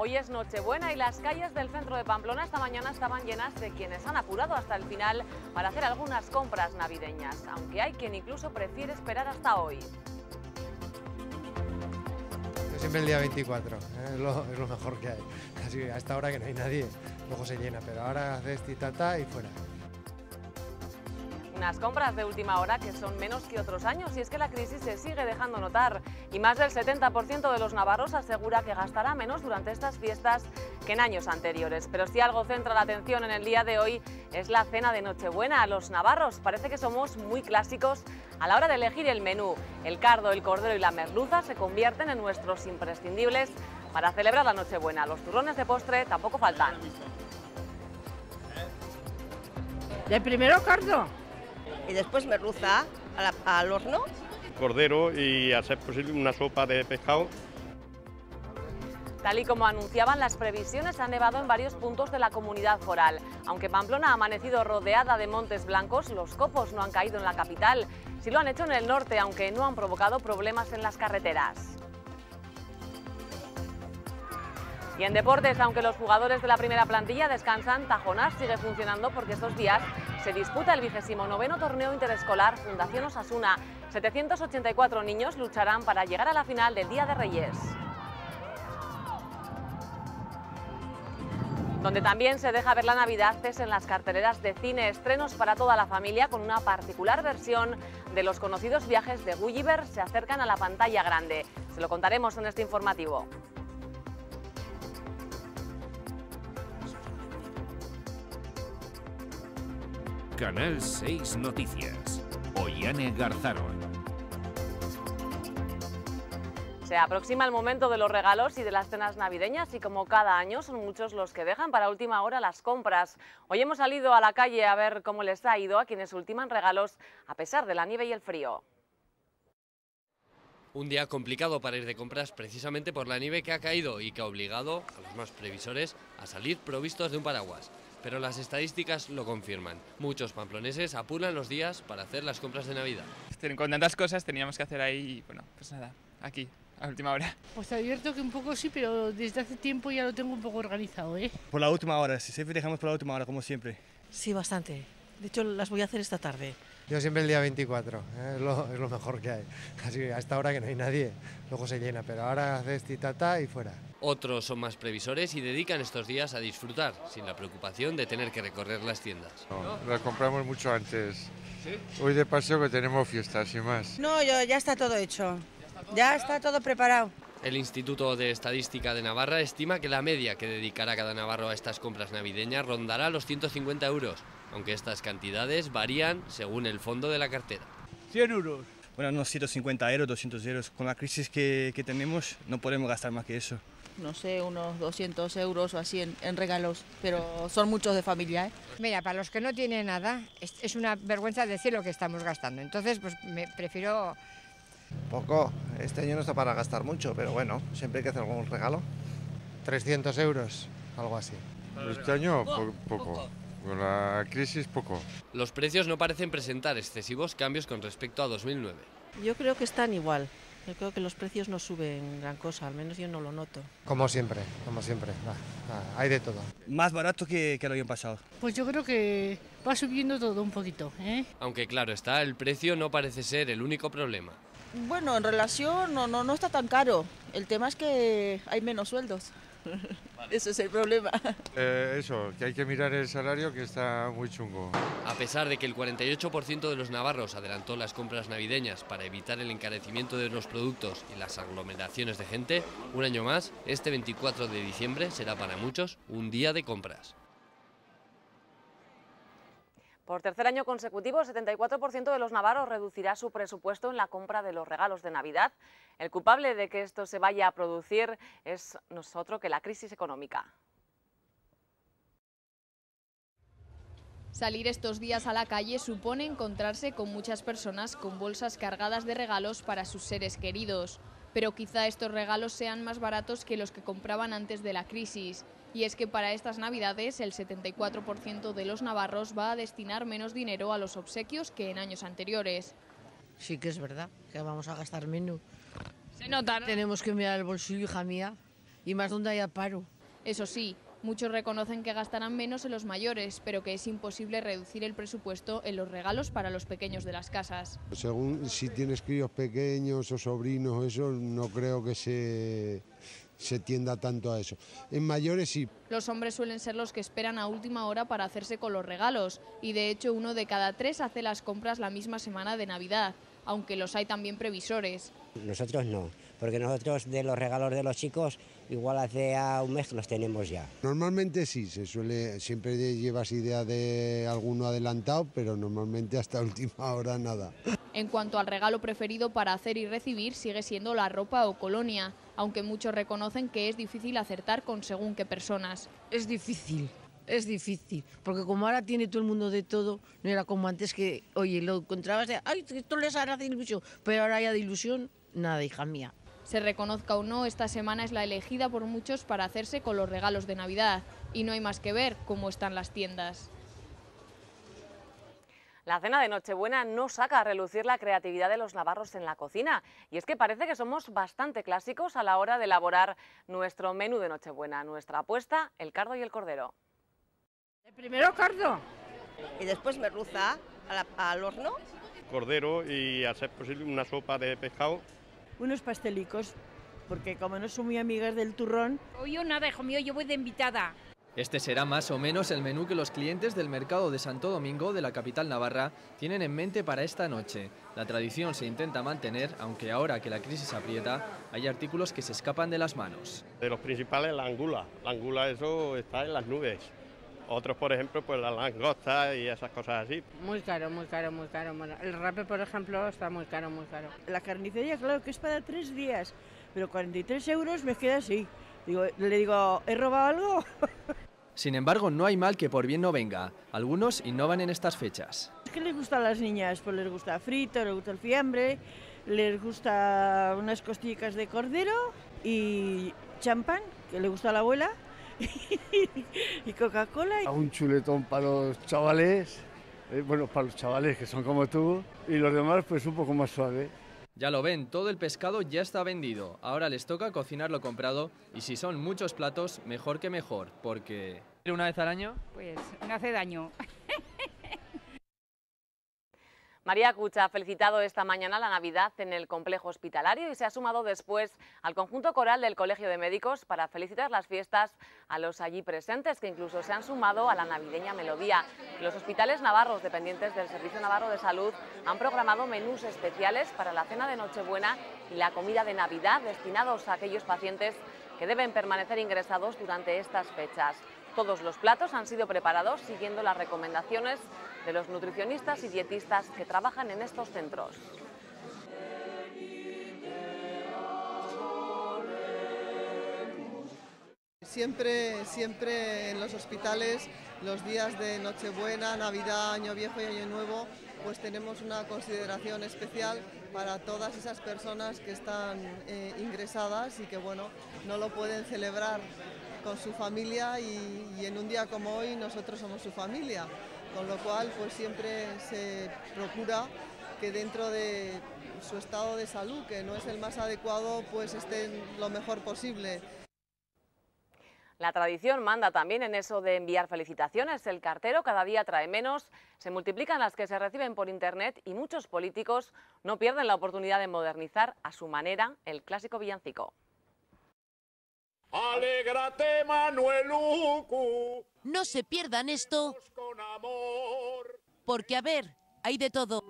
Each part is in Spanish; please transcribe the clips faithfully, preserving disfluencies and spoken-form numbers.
Hoy es Nochebuena y las calles del centro de Pamplona esta mañana estaban llenas de quienes han apurado hasta el final para hacer algunas compras navideñas, aunque hay quien incluso prefiere esperar hasta hoy. Yo siempre el día veinticuatro, ¿eh? es, lo, es lo mejor que hay. Así a esta hora que no hay nadie, luego se llena, pero ahora haces titata y fuera. Unas compras de última hora que son menos que otros años, y es que la crisis se sigue dejando notar y más del setenta por ciento de los navarros asegura que gastará menos durante estas fiestas que en años anteriores. Pero si algo centra la atención en el día de hoy es la cena de Nochebuena. Los navarros parece que somos muy clásicos a la hora de elegir el menú. El cardo, el cordero y la merluza se convierten en nuestros imprescindibles para celebrar la Nochebuena. Los turrones de postre tampoco faltan. De primero cardo. Y después merluza a la, al horno. Cordero y, a ser posible, una sopa de pescado. Tal y como anunciaban las previsiones, ha nevado en varios puntos de la comunidad foral. Aunque Pamplona ha amanecido rodeada de montes blancos, los copos no han caído en la capital. Sí lo han hecho en el norte, aunque no han provocado problemas en las carreteras. Y en deportes, aunque los jugadores de la primera plantilla descansan, Tajonar sigue funcionando porque estos días se disputa el vigésimo noveno torneo interescolar Fundación Osasuna. setecientos ochenta y cuatro niños lucharán para llegar a la final del Día de Reyes. Donde también se deja ver la Navidad es en las carteleras de cine, estrenos para toda la familia con una particular versión de los conocidos viajes de Gulliver se acercan a la pantalla grande. Se lo contaremos en este informativo. Canal seis Noticias. Oiane Garzaron. Se aproxima el momento de los regalos y de las cenas navideñas y como cada año son muchos los que dejan para última hora las compras. Hoy hemos salido a la calle a ver cómo les ha ido a quienes ultiman regalos a pesar de la nieve y el frío. Un día complicado para ir de compras precisamente por la nieve que ha caído y que ha obligado a los más previsores a salir provistos de un paraguas. Pero las estadísticas lo confirman. Muchos pamploneses apuran los días para hacer las compras de Navidad. Con tantas cosas teníamos que hacer ahí, bueno, pues nada, aquí, a última hora. Pues te advierto que un poco sí, pero desde hace tiempo ya lo tengo un poco organizado, ¿eh? Por la última hora, si siempre dejamos por la última hora, como siempre. Sí, bastante. De hecho, las voy a hacer esta tarde. Yo siempre el día veinticuatro, ¿eh? es, lo, es lo mejor que hay. Así a esta hora que no hay nadie, luego se llena, pero ahora haces titata y fuera. Otros son más previsores y dedican estos días a disfrutar, sin la preocupación de tener que recorrer las tiendas. No, las compramos mucho antes. ¿Sí? Hoy de paseo que tenemos fiestas y más. No, yo, ya está todo hecho. ¿Ya está todo, ya está todo preparado. El Instituto de Estadística de Navarra estima que la media que dedicará cada navarro a estas compras navideñas rondará los ciento cincuenta euros, aunque estas cantidades varían según el fondo de la cartera. cien euros. Bueno, unos ciento cincuenta euros, doscientos euros. Con la crisis que, que tenemos no podemos gastar más que eso. No sé, unos doscientos euros o así en, en regalos, pero son muchos de familia, ¿eh? Mira, para los que no tienen nada, es, es una vergüenza decir lo que estamos gastando. Entonces, pues me prefiero... Poco, este año no está para gastar mucho, pero bueno, siempre hay que hacer algún regalo. trescientos euros, algo así. Este año po poco, con la crisis poco. Los precios no parecen presentar excesivos cambios con respecto a dos mil nueve. Yo creo que están igual. Yo creo que los precios no suben gran cosa, al menos yo no lo noto. Como siempre, como siempre, va, va, hay de todo. Más barato que, que el año pasado. Pues yo creo que va subiendo todo un poquito, ¿eh? Aunque claro está, el precio no parece ser el único problema. Bueno, en relación no, no, no está tan caro. El tema es que hay menos sueldos. Ese es el problema. Eh, eso, que hay que mirar el salario que está muy chungo. A pesar de que el cuarenta y ocho por ciento de los navarros adelantó las compras navideñas para evitar el encarecimiento de los productos y las aglomeraciones de gente, un año más, este veinticuatro de diciembre será para muchos un día de compras. Por tercer año consecutivo, el setenta y cuatro por ciento de los navarros reducirá su presupuesto en la compra de los regalos de Navidad. El culpable de que esto se vaya a producir es no es otro que la crisis económica. Salir estos días a la calle supone encontrarse con muchas personas con bolsas cargadas de regalos para sus seres queridos. Pero quizá estos regalos sean más baratos que los que compraban antes de la crisis. Y es que para estas Navidades el setenta y cuatro por ciento de los navarros va a destinar menos dinero a los obsequios que en años anteriores. Sí que es verdad, que vamos a gastar menos. Se nota, ¿no? Tenemos que mirar el bolsillo, hija mía, y más donde haya paro. Eso sí, muchos reconocen que gastarán menos en los mayores, pero que es imposible reducir el presupuesto en los regalos para los pequeños de las casas. Según si tienes críos pequeños o sobrinos, eso no creo que se, se tienda tanto a eso. En mayores sí. Los hombres suelen ser los que esperan a última hora para hacerse con los regalos y de hecho uno de cada tres hace las compras la misma semana de Navidad, aunque los hay también previsores. Nosotros no, porque nosotros de los regalos de los chicos igual hace a un mes que los tenemos ya. Normalmente sí, se suele, siempre llevas idea de alguno adelantado, pero normalmente hasta última hora nada. En cuanto al regalo preferido para hacer y recibir sigue siendo la ropa o colonia, aunque muchos reconocen que es difícil acertar con según qué personas. Es difícil. Es difícil, porque como ahora tiene todo el mundo de todo, no era como antes que, oye, lo encontrabas de, ay, esto les hará de ilusión, pero ahora ya de ilusión, nada, hija mía. Se reconozca o no, esta semana es la elegida por muchos para hacerse con los regalos de Navidad, y no hay más que ver cómo están las tiendas. La cena de Nochebuena no saca a relucir la creatividad de los navarros en la cocina, y es que parece que somos bastante clásicos a la hora de elaborar nuestro menú de Nochebuena. Nuestra apuesta, el cardo y el cordero. Primero cardo y después merluza a la, al horno. Cordero y, a ser posible, una sopa de pescado. Unos pastelicos, porque como no son muy amigas del turrón... Hoy yo nada, hijo mío, yo voy de invitada. Este será más o menos el menú que los clientes del mercado de Santo Domingo, de la capital navarra, tienen en mente para esta noche. La tradición se intenta mantener, aunque ahora que la crisis aprieta, hay artículos que se escapan de las manos. De los principales, la angula. La angula, eso está en las nubes. Otros, por ejemplo, pues la langosta y esas cosas así. Muy caro, muy caro, muy caro. Bueno, el rape, por ejemplo, está muy caro, muy caro. La carnicería, claro, que es para tres días, pero cuarenta y tres euros me queda así. Digo, le digo, ¿he robado algo? Sin embargo, no hay mal que por bien no venga. Algunos innovan en estas fechas. ¿Qué les gusta a las niñas? Pues les gusta frito, les gusta el fiambre, les gusta unas costillas de cordero y champán, que le gusta a la abuela. Y Coca-Cola. Un chuletón para los chavales, eh, bueno, para los chavales que son como tú, y los demás pues un poco más suave. Ya lo ven, todo el pescado ya está vendido. Ahora les toca cocinar lo comprado y si son muchos platos, mejor que mejor, porque... ¿Una vez al año? Pues no hace daño. María Cucha ha felicitado esta mañana la Navidad en el complejo hospitalario y se ha sumado después al conjunto coral del Colegio de Médicos para felicitar las fiestas a los allí presentes, que incluso se han sumado a la navideña melodía. Los hospitales navarros dependientes del Servicio Navarro de Salud han programado menús especiales para la cena de Nochebuena y la comida de Navidad destinados a aquellos pacientes que deben permanecer ingresados durante estas fechas. Todos los platos han sido preparados siguiendo las recomendaciones de los nutricionistas y dietistas que trabajan en estos centros. Siempre, siempre en los hospitales, los días de Nochebuena, Navidad, Año Viejo y Año Nuevo, pues tenemos una consideración especial para todas esas personas que están eh, ingresadas y que, bueno, no lo pueden celebrar con su familia y, y en un día como hoy nosotros somos su familia, con lo cual pues siempre se procura que dentro de su estado de salud, que no es el más adecuado, pues estén lo mejor posible. La tradición manda también en eso de enviar felicitaciones. El cartero cada día trae menos, se multiplican las que se reciben por internet y muchos políticos no pierden la oportunidad de modernizar a su manera el clásico villancico. Alégrate, Manuelucu. No se pierdan esto, porque a ver, hay de todo.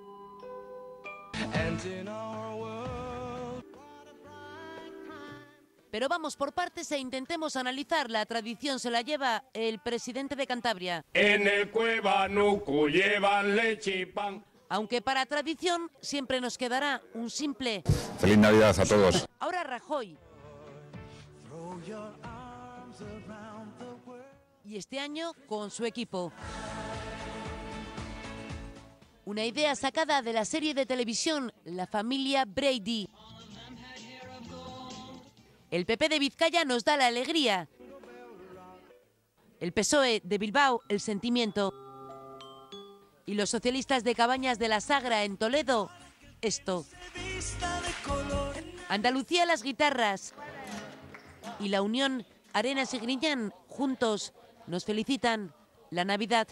Pero vamos por partes e intentemos analizar. La tradición se la lleva el presidente de Cantabria. En el Cuevanucu llevan leche y pan. Aunque para tradición siempre nos quedará un simple... Feliz Navidad a todos. Ahora Rajoy. Y este año con su equipo. Una idea sacada de la serie de televisión La familia Brady. El P P de Vizcaya nos da la alegría. El P S O E de Bilbao, el sentimiento. Y los socialistas de Cabañas de la Sagra en Toledo, esto. Andalucía, las guitarras. y La Unión, Arenas y Griñán, juntos, nos felicitan la Navidad.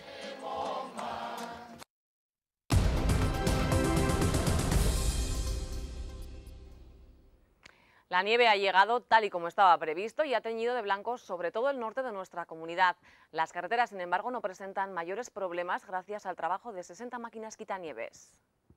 La nieve ha llegado tal y como estaba previsto y ha teñido de blanco sobre todo el norte de nuestra comunidad. Las carreteras, sin embargo, no presentan mayores problemas gracias al trabajo de sesenta máquinas quitanieves.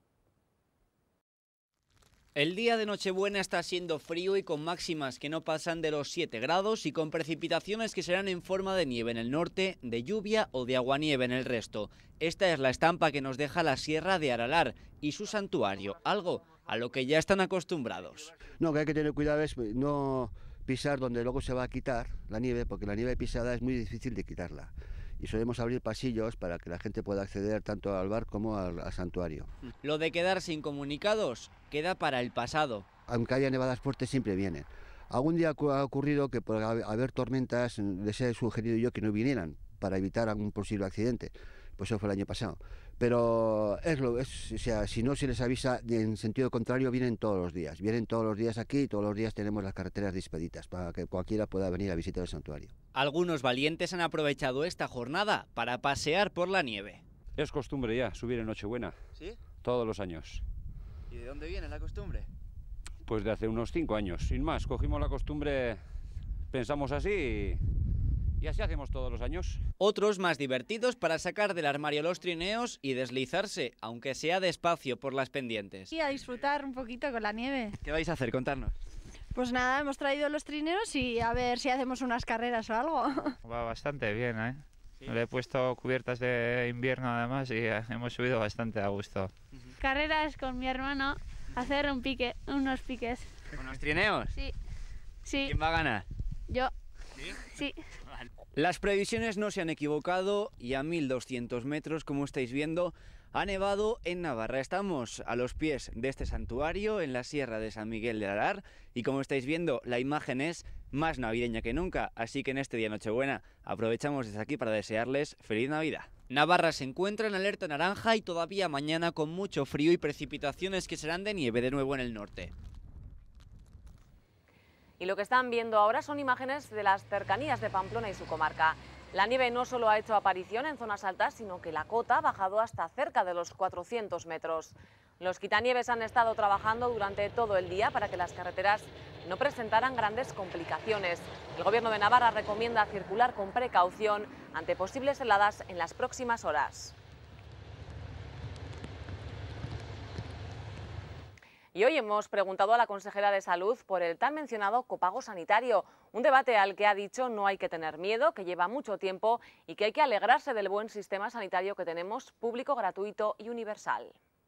El día de Nochebuena está siendo frío y con máximas que no pasan de los siete grados y con precipitaciones que serán en forma de nieve en el norte, de lluvia o de aguanieve en el resto. Esta es la estampa que nos deja la Sierra de Aralar y su santuario, algo a lo que ya están acostumbrados. No, que hay que tener cuidado es no pisar donde luego se va a quitar la nieve, porque la nieve pisada es muy difícil de quitarla. Y solemos abrir pasillos para que la gente pueda acceder tanto al bar como al, al santuario. Lo de quedarse incomunicados queda para el pasado. Aunque haya nevadas fuertes, siempre vienen. Algún día ha ocurrido que por haber tormentas les he sugerido yo que no vinieran para evitar algún posible accidente. Pues eso fue el año pasado. Pero es lo, es, o sea, si no se les avisa en sentido contrario, vienen todos los días. Vienen todos los días aquí y todos los días tenemos las carreteras dispeditas para que cualquiera pueda venir a visitar el santuario. Algunos valientes han aprovechado esta jornada para pasear por la nieve. Es costumbre ya subir en Nochebuena. ¿Sí? Todos los años. ¿Y de dónde viene la costumbre? Pues de hace unos cinco años, sin más. Cogimos la costumbre, pensamos así y... Y así hacemos todos los años. Otros más divertidos para sacar del armario los trineos y deslizarse, aunque sea despacio, por las pendientes. Y a disfrutar un poquito con la nieve. ¿Qué vais a hacer? Contarnos. Pues nada, hemos traído los trineos y a ver si hacemos unas carreras o algo. Va bastante bien, ¿eh? ¿Sí? Le he puesto cubiertas de invierno además y hemos subido bastante a gusto. Uh-huh. Carreras con mi hermano, hacer un pique, unos piques. ¿Con los trineos? Sí. Sí. ¿Quién va a ganar? Yo. ¿Sí? Sí. Las previsiones no se han equivocado y a mil doscientos metros, como estáis viendo, ha nevado en Navarra. Estamos a los pies de este santuario en la Sierra de San Miguel de Aralar y como estáis viendo la imagen es más navideña que nunca, así que en este día Nochebuena aprovechamos desde aquí para desearles feliz Navidad. Navarra se encuentra en alerta naranja y todavía mañana con mucho frío y precipitaciones que serán de nieve de nuevo en el norte. Y lo que están viendo ahora son imágenes de las cercanías de Pamplona y su comarca. La nieve no solo ha hecho aparición en zonas altas, sino que la cota ha bajado hasta cerca de los cuatrocientos metros. Los quitanieves han estado trabajando durante todo el día para que las carreteras no presentaran grandes complicaciones. El Gobierno de Navarra recomienda circular con precaución ante posibles heladas en las próximas horas. Y hoy hemos preguntado a la consejera de Salud por el tan mencionado copago sanitario, un debate al que ha dicho no hay que tener miedo, que lleva mucho tiempo y que hay que alegrarse del buen sistema sanitario que tenemos, público, gratuito y universal.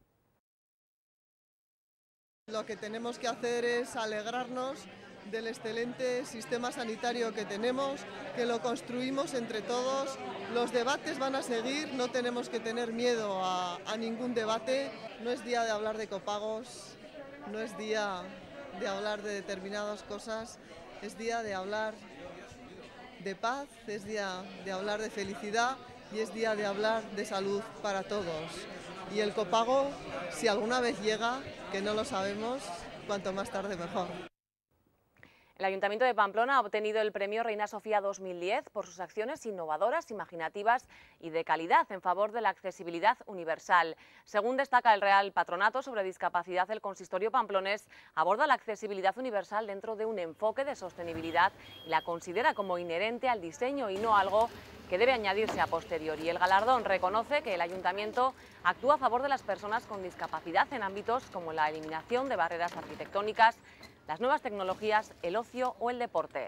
Lo que tenemos que hacer es alegrarnos del excelente sistema sanitario que tenemos, que lo construimos entre todos. Los debates van a seguir, no tenemos que tener miedo a, a ningún debate. No es día de hablar de copagos. No es día de hablar de determinadas cosas, es día de hablar de paz, es día de hablar de felicidad y es día de hablar de salud para todos. Y el copago, si alguna vez llega, que no lo sabemos, cuanto más tarde mejor. El Ayuntamiento de Pamplona ha obtenido el premio Reina Sofía dos mil diez por sus acciones innovadoras, imaginativas y de calidad en favor de la accesibilidad universal. Según destaca el Real Patronato sobre Discapacidad, el consistorio pamplonés aborda la accesibilidad universal dentro de un enfoque de sostenibilidad y la considera como inherente al diseño y no algo que debe añadirse a posteriori. El galardón reconoce que el Ayuntamiento actúa a favor de las personas con discapacidad en ámbitos como la eliminación de barreras arquitectónicas, las nuevas tecnologías, el ocio o el deporte.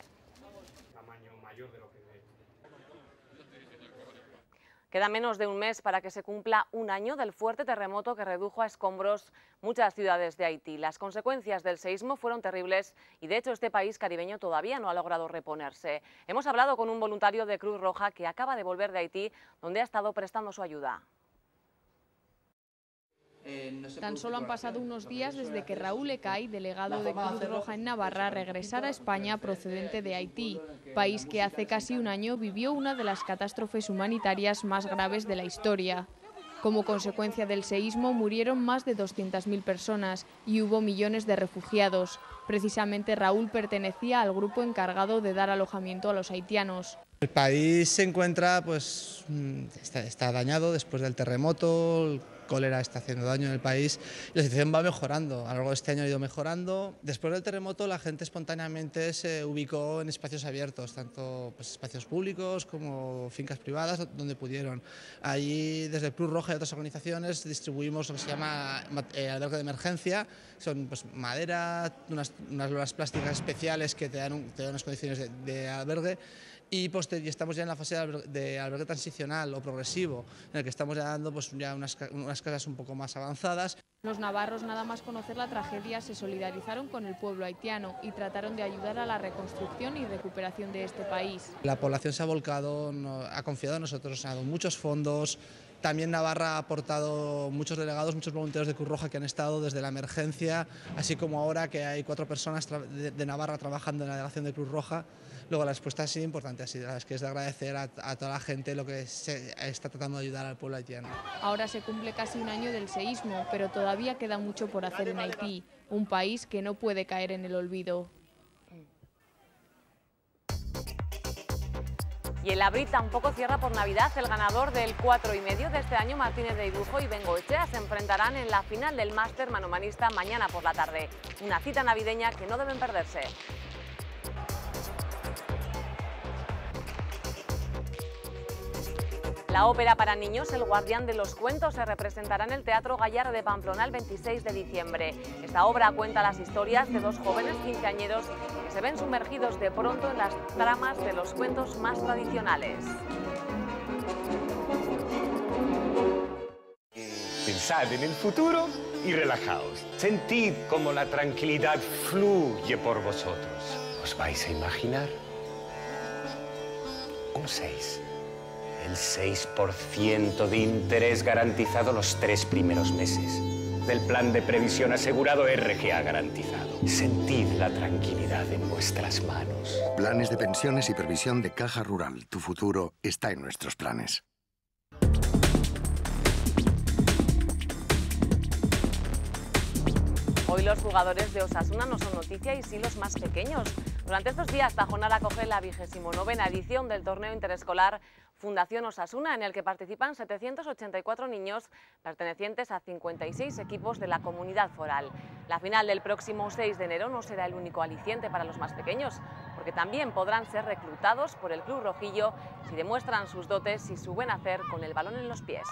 Queda menos de un mes para que se cumpla un año del fuerte terremoto que redujo a escombros muchas ciudades de Haití. Las consecuencias del seísmo fueron terribles y de hecho este país caribeño todavía no ha logrado reponerse. Hemos hablado con un voluntario de Cruz Roja que acaba de volver de Haití, donde ha estado prestando su ayuda. Tan solo han pasado unos días desde que Raúl Ecay, delegado de Cruz Roja en Navarra, regresara a España procedente de Haití, país que hace casi un año vivió una de las catástrofes humanitarias más graves de la historia. Como consecuencia del seísmo murieron más de doscientas mil personas y hubo millones de refugiados. Precisamente Raúl pertenecía al grupo encargado de dar alojamiento a los haitianos. El país se encuentra, pues, está, está dañado después del terremoto, el cólera está haciendo daño en el país y la situación va mejorando. A lo largo de este año ha ido mejorando. Después del terremoto la gente espontáneamente se ubicó en espacios abiertos, tanto pues, espacios públicos como fincas privadas donde pudieron. Allí desde Cruz Roja y otras organizaciones distribuimos lo que se llama eh, albergue de emergencia. Son pues, madera, unas, unas lonas plásticas especiales que te dan, un, te dan unas condiciones de, de albergue. Y, pues, y estamos ya en la fase de albergue, de albergue transicional o progresivo, en el que estamos ya dando pues, ya unas, unas casas un poco más avanzadas. Los navarros, nada más conocer la tragedia, se solidarizaron con el pueblo haitiano y trataron de ayudar a la reconstrucción y recuperación de este país. La población se ha volcado, no, ha confiado en nosotros, ha dado muchos fondos. También Navarra ha aportado muchos delegados, muchos voluntarios de Cruz Roja que han estado desde la emergencia, así como ahora que hay cuatro personas de, de Navarra trabajando en la delegación de Cruz Roja. Luego la respuesta ha sido importante, así es que es de agradecer a, a toda la gente lo que se está tratando de ayudar al pueblo haitiano. Ahora se cumple casi un año del seísmo, pero todavía queda mucho por hacer en Haití, un país que no puede caer en el olvido. Y el Labrit tampoco cierra por Navidad. El ganador del cuatro y medio de este año, Martínez de Irujo y Bengoechea, se enfrentarán en la final del Máster Manomanista mañana por la tarde. Una cita navideña que no deben perderse. La ópera para niños El guardián de los cuentos se representará en el Teatro Gallar de Pamplona el veintiséis de diciembre. Esta obra cuenta las historias de dos jóvenes quinceañeros que se ven sumergidos de pronto en las tramas de los cuentos más tradicionales. Pensad en el futuro y relajaos. Sentid cómo la tranquilidad fluye por vosotros. ¿Os vais a imaginar? Un seis. El seis por ciento de interés garantizado los tres primeros meses. Del plan de previsión asegurado R G A garantizado. Sentid la tranquilidad en vuestras manos. Planes de pensiones y previsión de Caja Rural. Tu futuro está en nuestros planes. Hoy los jugadores de Osasuna no son noticia y sí los más pequeños. Durante estos días, Tajonar acoge la vigésimo novena edición del torneo interescolar Fundación Osasuna, en el que participan setecientos ochenta y cuatro niños pertenecientes a cincuenta y seis equipos de la comunidad foral. La final del próximo seis de enero no será el único aliciente para los más pequeños, porque también podrán ser reclutados por el Club Rojillo si demuestran sus dotes y su buen hacer con el balón en los pies.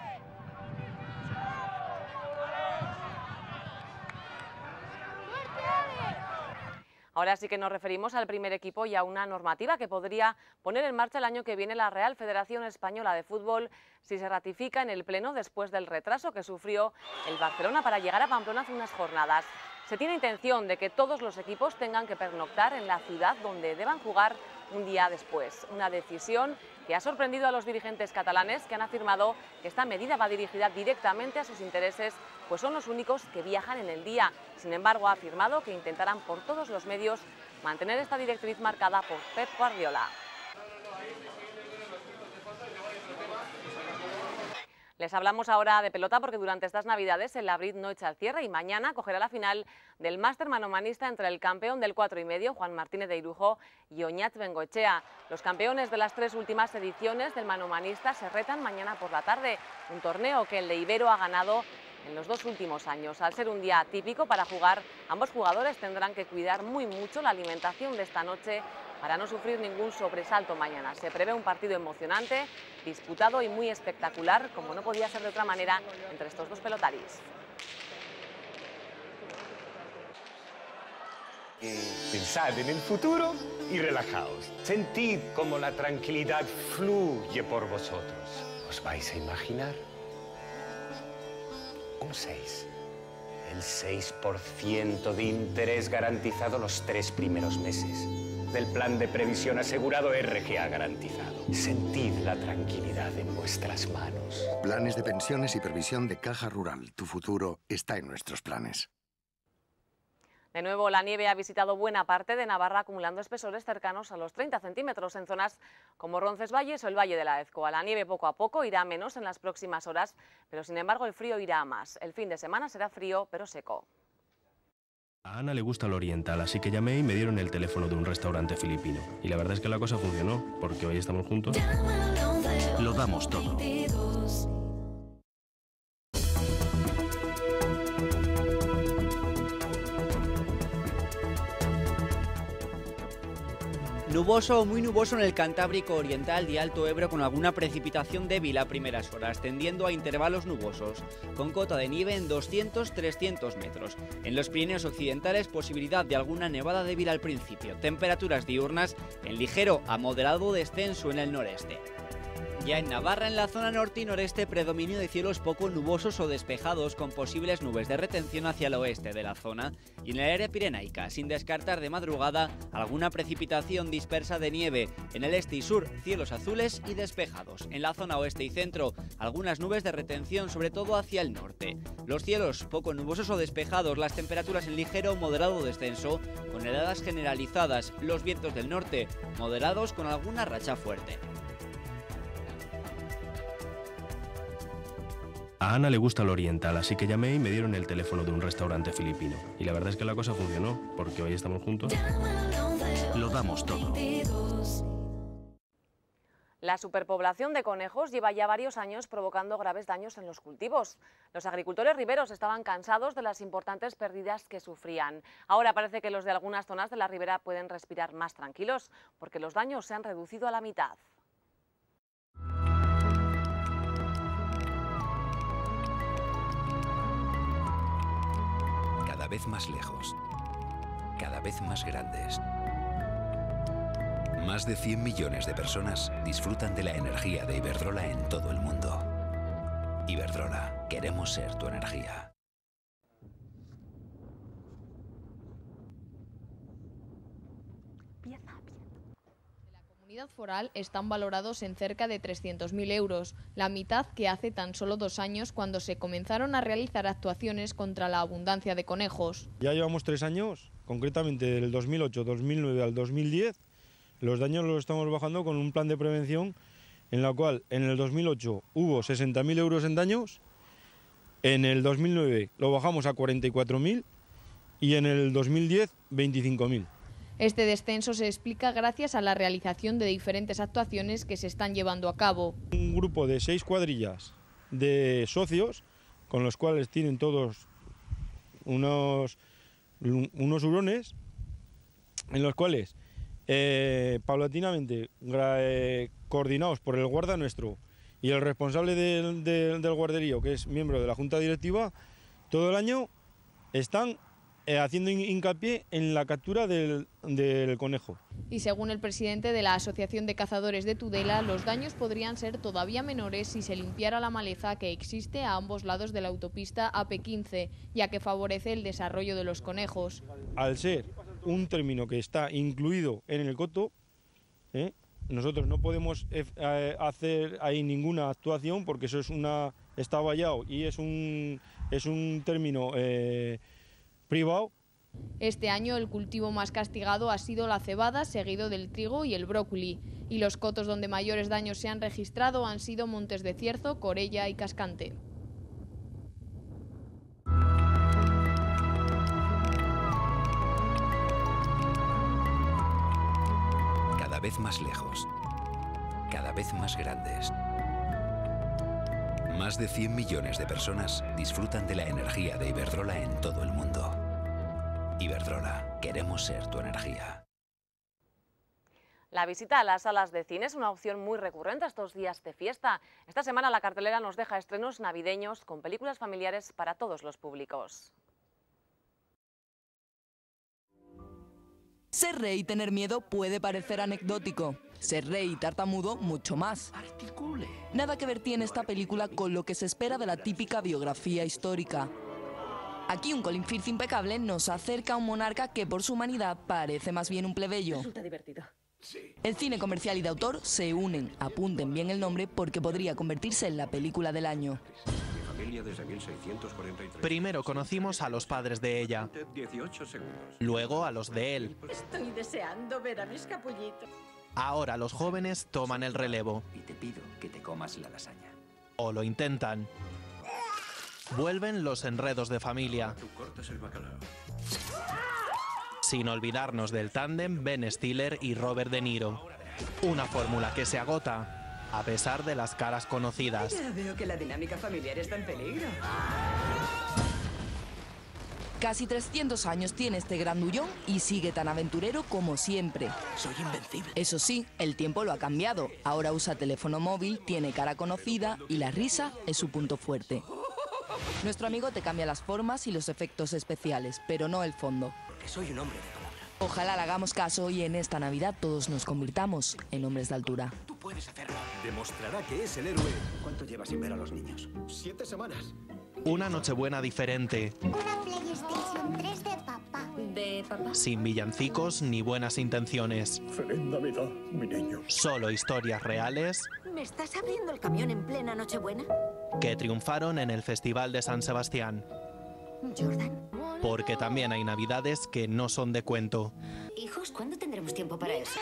Ahora sí que nos referimos al primer equipo y a una normativa que podría poner en marcha el año que viene la Real Federación Española de Fútbol si se ratifica en el Pleno después del retraso que sufrió el Barcelona para llegar a Pamplona hace unas jornadas. Se tiene intención de que todos los equipos tengan que pernoctar en la ciudad donde deban jugar un día después. Una decisión que ha sorprendido a los dirigentes catalanes, que han afirmado que esta medida va dirigida directamente a sus intereses, pues son los únicos que viajan en el día. Sin embargo, ha afirmado que intentarán por todos los medios mantener esta directriz marcada por Pep Guardiola. Les hablamos ahora de pelota porque durante estas Navidades el Labrit no echa el cierre y mañana cogerá la final del Máster Manomanista entre el campeón del cuatro y medio, Juan Martínez de Irujo, y Oñat Bengoechea. Los campeones de las tres últimas ediciones del Manomanista se retan mañana por la tarde, un torneo que el de Ibero ha ganado en los dos últimos años. Al ser un día típico para jugar, ambos jugadores tendrán que cuidar muy mucho la alimentación de esta noche para no sufrir ningún sobresalto mañana. Se prevé un partido emocionante, disputado y muy espectacular, como no podía ser de otra manera, entre estos dos pelotaris. Pensad en el futuro y relajaos. Sentid cómo la tranquilidad fluye por vosotros. ¿Os vais a imaginar? Un seis. El seis por ciento de interés garantizado los tres primeros meses. Del plan de previsión asegurado R G A garantizado. Sentid la tranquilidad en vuestras manos. Planes de pensiones y previsión de Caja Rural. Tu futuro está en nuestros planes. De nuevo, la nieve ha visitado buena parte de Navarra, acumulando espesores cercanos a los treinta centímetros en zonas como Roncesvalles o el Valle de la Ezcoa. La nieve poco a poco irá a menos en las próximas horas, pero sin embargo el frío irá a más. El fin de semana será frío pero seco. A Ana le gusta el oriental, así que llamé y me dieron el teléfono de un restaurante filipino. Y la verdad es que la cosa funcionó, porque hoy estamos juntos. Lo damos todo. Nuboso o muy nuboso en el Cantábrico Oriental y Alto Ebro, con alguna precipitación débil a primeras horas, tendiendo a intervalos nubosos, con cota de nieve en doscientos a trescientos metros. En los Pirineos Occidentales, posibilidad de alguna nevada débil al principio. Temperaturas diurnas en ligero a moderado descenso en el noreste. Ya en Navarra, en la zona norte y noreste, predominio de cielos poco nubosos o despejados, con posibles nubes de retención hacia el oeste de la zona, y en el área pirenaica, sin descartar de madrugada alguna precipitación dispersa de nieve. En el este y sur, cielos azules y despejados. En la zona oeste y centro, algunas nubes de retención, sobre todo hacia el norte. Los cielos poco nubosos o despejados, las temperaturas en ligero o moderado descenso, con heladas generalizadas. Los vientos del norte, moderados con alguna racha fuerte. A Ana le gusta el oriental, así que llamé y me dieron el teléfono de un restaurante filipino. Y la verdad es que la cosa funcionó, porque hoy estamos juntos. Lo damos todo. La superpoblación de conejos lleva ya varios años provocando graves daños en los cultivos. Los agricultores riberos estaban cansados de las importantes pérdidas que sufrían. Ahora parece que los de algunas zonas de la ribera pueden respirar más tranquilos, porque los daños se han reducido a la mitad. Cada vez más lejos, cada vez más grandes. Más de cien millones de personas disfrutan de la energía de Iberdrola en todo el mundo. Iberdrola, queremos ser tu energía. La comunidad foral están valorados en cerca de trescientos mil euros, la mitad que hace tan solo dos años, cuando se comenzaron a realizar actuaciones contra la abundancia de conejos. Ya llevamos tres años, concretamente del dos mil ocho, dos mil nueve al dos mil diez, los daños los estamos bajando con un plan de prevención en la cual en el dos mil ocho hubo sesenta mil euros en daños, en el dos mil nueve lo bajamos a cuarenta y cuatro mil y en el dos mil diez veinticinco mil. Este descenso se explica gracias a la realización de diferentes actuaciones que se están llevando a cabo. Un grupo de seis cuadrillas de socios, con los cuales tienen todos unos, unos hurones, en los cuales eh, paulatinamente, eh, coordinados por el guarda nuestro y el responsable del, del, del guarderío, que es miembro de la junta directiva, todo el año están haciendo hincapié en la captura del, del conejo. Y según el presidente de la Asociación de Cazadores de Tudela, los daños podrían ser todavía menores si se limpiara la maleza que existe a ambos lados de la autopista A P quince, ya que favorece el desarrollo de los conejos. Al ser un término que está incluido en el coto, ¿eh? nosotros no podemos eh, hacer ahí ninguna actuación, porque eso es una, está vallado y es un, es un término eh, privado. Este año el cultivo más castigado ha sido la cebada, seguido del trigo y el brócoli. Y los cotos donde mayores daños se han registrado han sido Montes de Cierzo, Corella y Cascante. Cada vez más lejos, cada vez más grandes. Más de cien millones de personas disfrutan de la energía de Iberdrola en todo el mundo. Iberdrola, queremos ser tu energía. La visita a las salas de cine es una opción muy recurrente estos días de fiesta. Esta semana la cartelera nos deja estrenos navideños con películas familiares para todos los públicos. Ser rey y tener miedo puede parecer anecdótico. Ser rey y tartamudo, mucho más. Articule. Nada que ver tiene esta película con lo que se espera de la típica biografía histórica. Aquí un Colin Firth impecable nos acerca a un monarca que por su humanidad parece más bien un plebeyo. Resulta divertido. Sí. El cine comercial y de autor se unen. Apunten bien el nombre porque podría convertirse en la película del año. familia desde mil seiscientos cuarenta y tres. Primero conocimos a los padres de ella, dieciocho segundos. luego a los de él. Estoy deseando ver a mis capullitos. Ahora los jóvenes toman el relevo. Y te pido que te comas la lasaña. O lo intentan. Vuelven los enredos de familia. Tú cortas el bacalao. Sin olvidarnos del tándem Ben Stiller y Robert De Niro. Una fórmula que se agota, a pesar de las caras conocidas. Ya veo que la dinámica familiar está en peligro. Casi trescientos años tiene este grandullón y sigue tan aventurero como siempre. Soy invencible. Eso sí, el tiempo lo ha cambiado. Ahora usa teléfono móvil, tiene cara conocida y la risa es su punto fuerte. Nuestro amigo te cambia las formas y los efectos especiales, pero no el fondo. Porque soy un hombre de palabra. Ojalá le hagamos caso y en esta Navidad todos nos convirtamos en hombres de altura. Tú puedes hacerlo. Demostrará que es el héroe. ¿Cuánto llevas sin ver a los niños? Siete semanas. Una Nochebuena diferente. Una PlayStation tres de papá. ¿De papá? Sin villancicos ni buenas intenciones. Feliz Navidad, mi niño. Solo historias reales ¿Me estás abriendo el camión en plena Nochebuena? que triunfaron en el Festival de San Sebastián. Jordan. Porque también hay navidades que no son de cuento. Hijos, ¿cuándo tendremos tiempo para eso?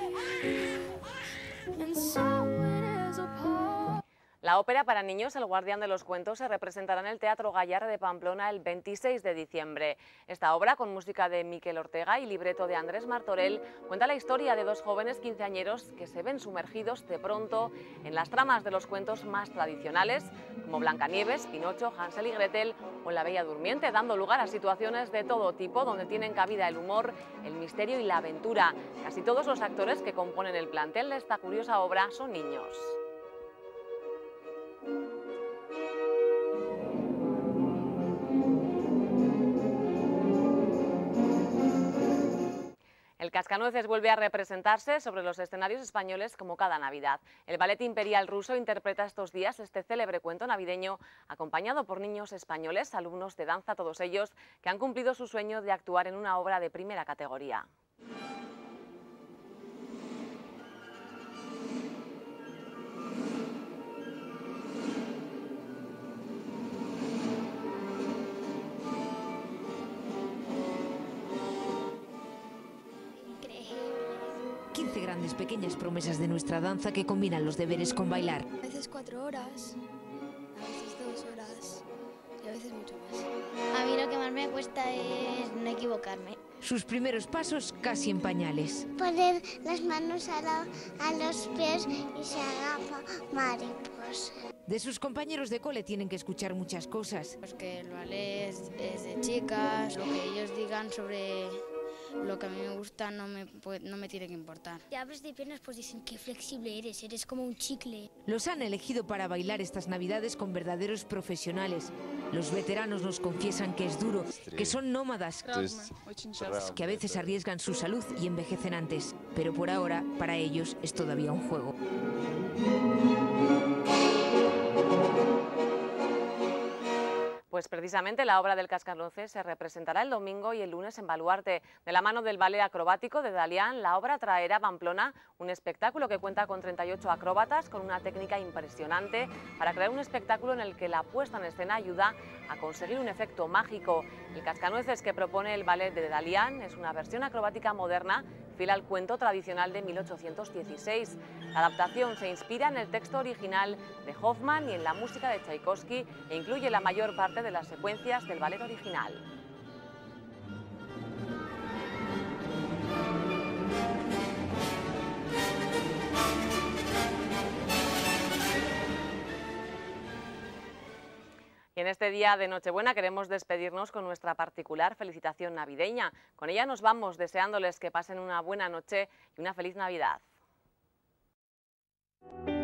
La ópera para niños El Guardián de los Cuentos se representará en el Teatro Gallar de Pamplona el veintiséis de diciembre. Esta obra, con música de Miquel Ortega y libreto de Andrés Martorell, cuenta la historia de dos jóvenes quinceañeros que se ven sumergidos de pronto en las tramas de los cuentos más tradicionales, como Blancanieves, Pinocho, Hansel y Gretel o La Bella Durmiente, dando lugar a situaciones de todo tipo donde tienen cabida el humor, el misterio y la aventura. Casi todos los actores que componen el plantel de esta curiosa obra son niños. El Cascanueces vuelve a representarse sobre los escenarios españoles como cada Navidad. El Ballet Imperial ruso interpreta estos días este célebre cuento navideño acompañado por niños españoles, alumnos de danza, todos ellos que han cumplido su sueño de actuar en una obra de primera categoría. quince grandes pequeñas promesas de nuestra danza que combinan los deberes con bailar. A veces cuatro horas, a veces dos horas y a veces mucho más. A mí lo que más me cuesta es no equivocarme. Sus primeros pasos casi en pañales. Poner las manos a, la, a los pies y se agafa mariposa. De sus compañeros de cole tienen que escuchar muchas cosas. Pues que el ballet es, es de chicas, lo que ellos digan sobre lo que a mí me gusta no me, pues, no me tiene que importar. Si abres de piernas pues dicen qué flexible eres, eres como un chicle. Los han elegido para bailar estas navidades con verdaderos profesionales. Los veteranos nos confiesan que es duro, que son nómadas, que a veces arriesgan su salud y envejecen antes. Pero por ahora, para ellos, es todavía un juego. Pues precisamente la obra del Cascanueces se representará el domingo y el lunes en Baluarte. De la mano del ballet acrobático de Dalian, la obra traerá a Pamplona un espectáculo que cuenta con treinta y ocho acróbatas con una técnica impresionante para crear un espectáculo en el que la puesta en escena ayuda a conseguir un efecto mágico. El Cascanueces que propone el ballet de Dalian es una versión acrobática moderna fiel al cuento tradicional de mil ochocientos dieciséis. La adaptación se inspira en el texto original de Hoffmann y en la música de Tchaikovsky e incluye la mayor parte de las secuencias del ballet original. Y en este día de Nochebuena queremos despedirnos con nuestra particular felicitación navideña. Con ella nos vamos deseándoles que pasen una buena noche y una feliz Navidad.